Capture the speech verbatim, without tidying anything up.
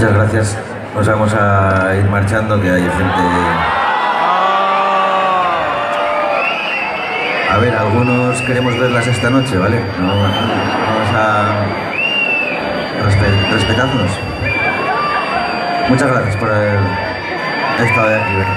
Muchas gracias. Nos vamos a ir marchando, que hay gente... A ver, algunos queremos verlas esta noche, ¿vale? No, vamos a... Respe- respetadnos. Muchas gracias por haber estado aquí.